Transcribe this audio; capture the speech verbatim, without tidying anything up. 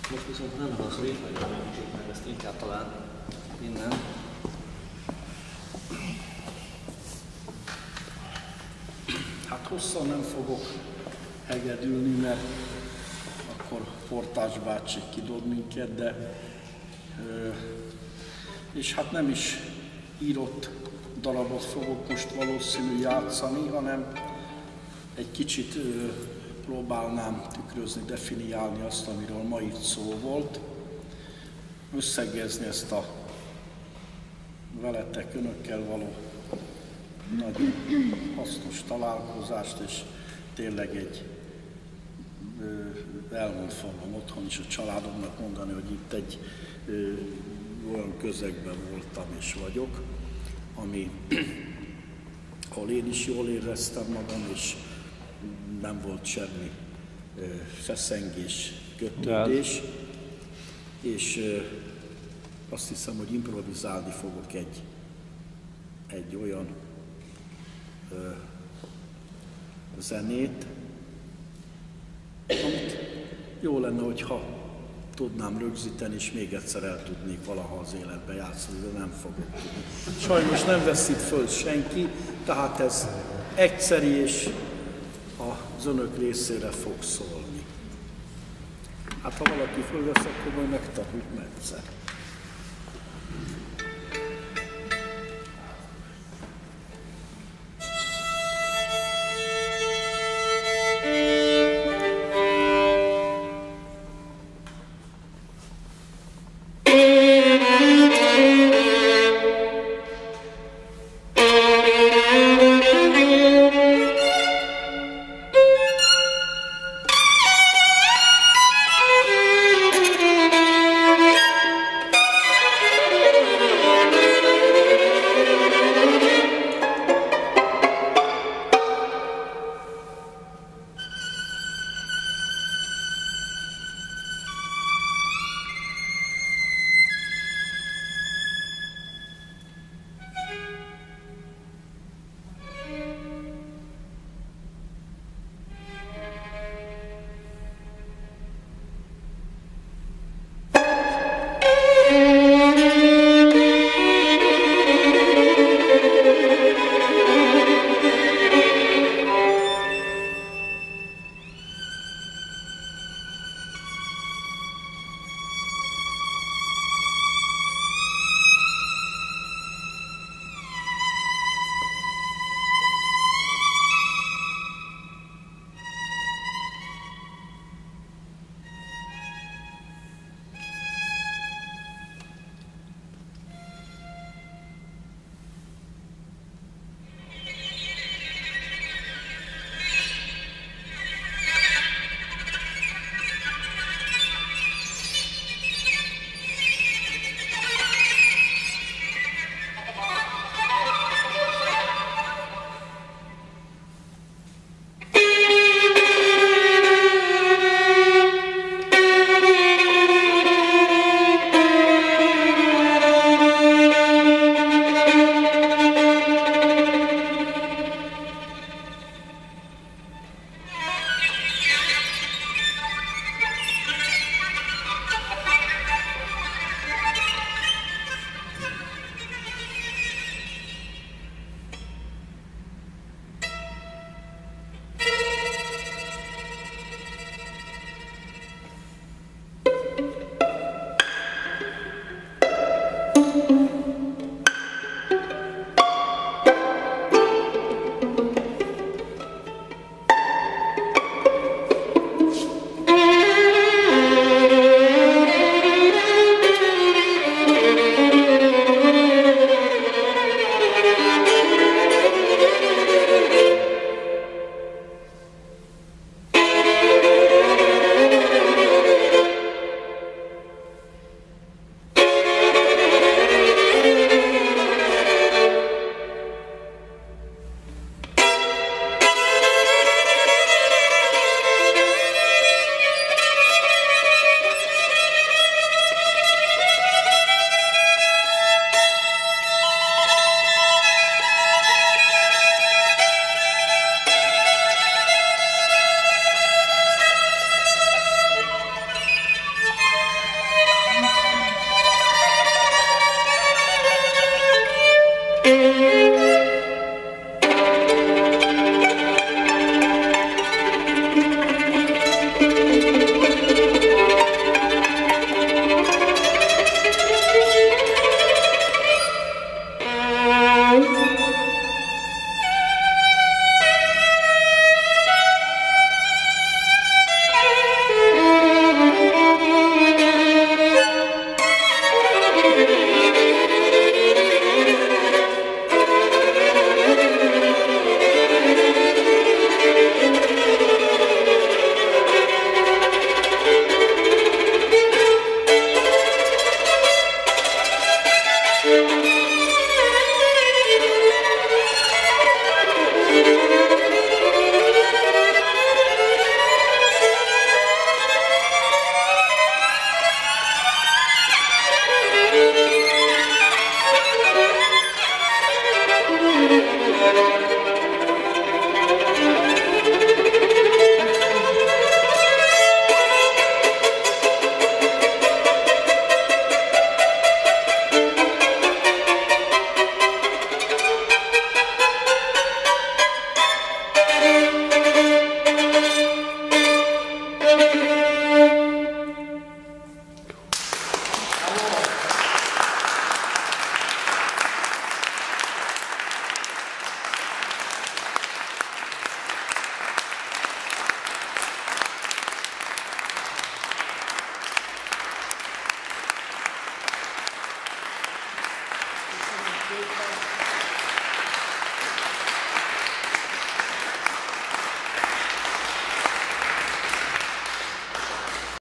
Most viszont nem az végleges említsük meg, ezt inkább talán innen. Hát hosszan nem fogok hegedülni, mert akkor Portás bácsi kidob minket, de és hát nem is írott darabot fogok most valószínű játszani, hanem egy kicsit ö, próbálnám tükrözni, definiálni azt, amiről ma itt szó volt, összegezni ezt a veletek, önökkel való nagyon hasznos találkozást, és tényleg egy ö, elmond fogom otthon is a családomnak mondani, hogy itt egy ö, olyan közegben voltam és vagyok, ami, ahol én is jól éreztem magam, és nem volt semmi ö, feszengés, kötődés, és ö, azt hiszem, hogy improvizálni fogok egy, egy olyan ö, zenét, amit jó lenne, hogyha tudnám rögzíteni, és még egyszer el tudnék valaha az életbe játszani, de nem fogok tudni. Sajnos nem vesz itt föl senki, tehát ez egyszeri és az önök részére fog szólni. Hát ha valaki fölvesz, akkor majd megtanuljuk egyszer.